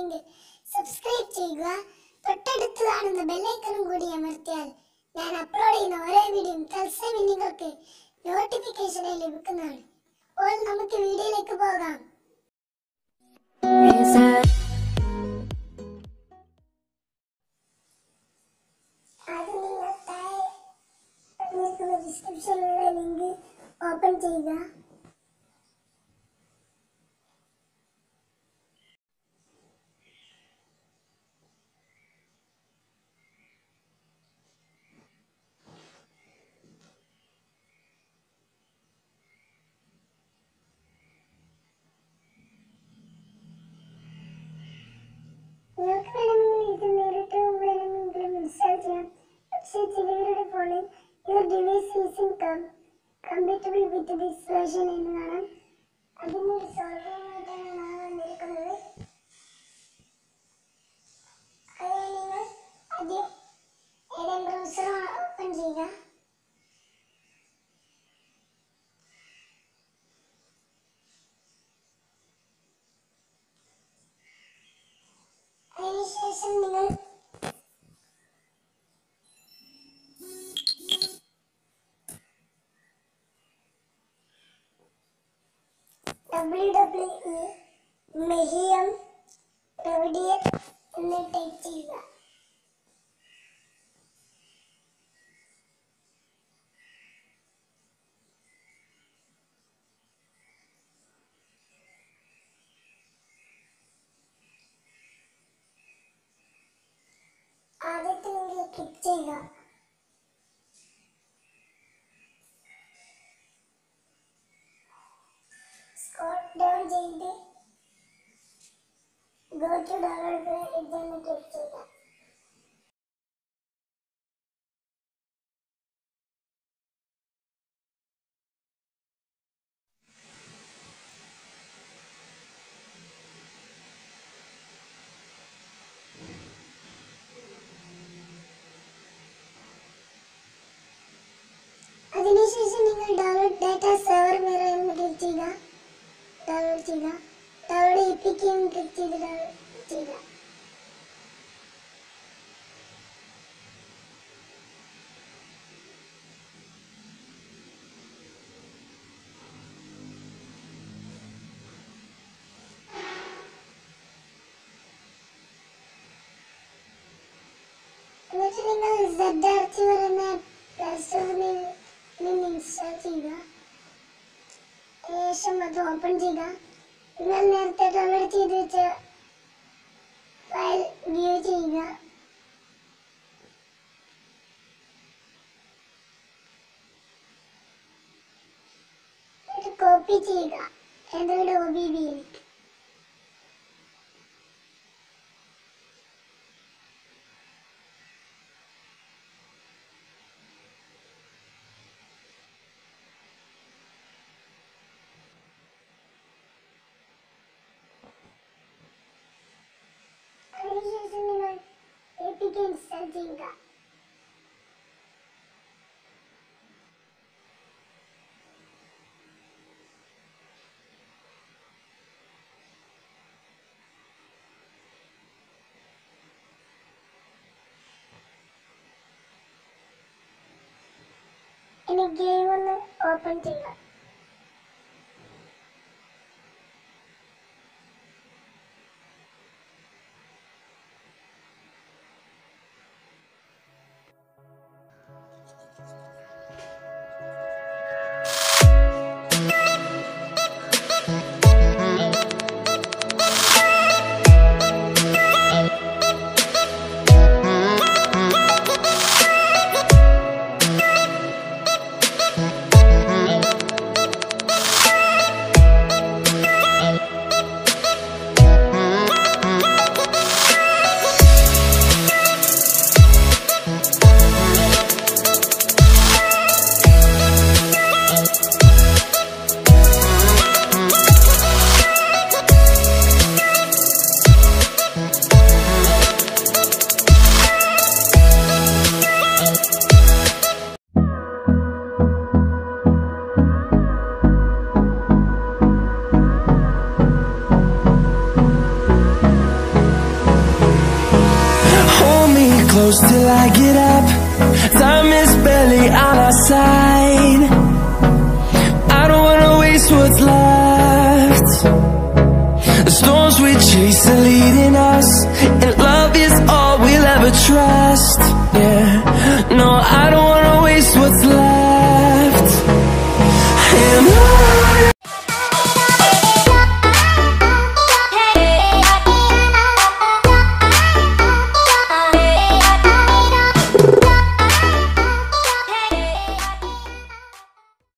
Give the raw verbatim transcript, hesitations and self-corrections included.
ചെയ്തിട്ടില്ലെങ്കിൽ സബ്സ്ക്രൈബ് ചെയ്യുക. തൊട്ടടുത്ത് കാണുന്ന ബെൽ ഐക്കണും കൂടി അമർത്തിയാൽ ഞാൻ അപ്ലോഡ് ചെയ്യുന്ന ഓരോ വീഡിയോയും തത്സമയം നിങ്ങൾക്ക് നോട്ടിഫിക്കേഷനായി ലഭിക്കുന്നതാണ്. അപ്പോൾ നമുക്ക് വീഡിയോയിലേക്ക് പോകാം. ആദ്യം നിങ്ങൾ താഴെ തന്നിരിക്കുന്ന ഡിസ്ക്രിപ്ഷനിലുള്ള ലിങ്ക് ഓപ്പൺ ചെയ്യുക. നിങ്ങൾക്ക് വേണമെങ്കിൽ ഇത് നേരിട്ട് വേണമെങ്കിലും ഇൻസ്റ്റാൾ ചെയ്യാം. പക്ഷേ ചിലവരുടെ ഫോണിൽ your device isn't compatible with this version എന്ന് കാണാം. അതിനൊരു സോൾവിംഗായിട്ടാണ് ഞാൻ വന്നിരിക്കുന്നത്. അതിന് നിങ്ങൾ ആദ്യം ഏതെങ്കിലും ബ്രൗസർ ഓപ്പൺ ചെയ്യുക. അതിനുശേഷം നിങ്ങൾ ഡബ്ല്യു ഡബ്ല്യു ഇ മെഹിയം റെവിഡിയർ എന്ന് ടൈപ്പ് ചെയ്യുക. ആദ്യത്തെ ലിങ്കിൽ ക്ലിക്ക് ചെയ്യുക. സ്ക്രോൾ ഡൗൺ ചെയ്ത് ഗോ ടു ഡൗൺലോഡ് ഇതെന്ന് ക്ലിക്ക് ചെയ്യുക. അതിനുശേഷം നിങ്ങൾ ഡൗൺലോഡ് ഡാറ്റ സെർവർ മിറർ എന്ന് ക്ലിക്ക് ചെയ്യുക. ഡൗൺലോഡ് ചെയ്യുക. ഡൗൺലോഡ് ഇപ്പിക്കും ക്ലിക്ക് ചെയ്ത് ഡൗൺലോഡ് ചെയ്യുക. എന്നിട്ട് നിങ്ങൾ സെഡ് ആർച്ചിവർ എന്ന പ്ലേ സ്റ്റോറിൽ നിന്ന് ഇൻസ്റ്റാൾ ചെയ്യുക. ശേഷം അത് ഓപ്പൺ ചെയ്യുക. നിങ്ങൾ നേരത്തെ ഡൗൺലോഡ് ചെയ്ത് വെച്ച ഫയൽ വ്യൂ ചെയ്യുക. എന്നിട്ട് കോപ്പി ചെയ്യുക ആൻഡ്രോയിഡ് ഒ ബി ബിയിലേക്ക്. അതിനുശേഷം നിങ്ങൾ എ പി കെ ഇൻസ്റ്റാൾ ചെയ്യുക. ഇനി ഗെയിം ഒന്ന് ഓപ്പൺ ചെയ്യുക. I get up, time is barely on our side. I don't wanna waste what's left. The storms we chase are leading us, and love is all we'll ever trust. Yeah, no, I don't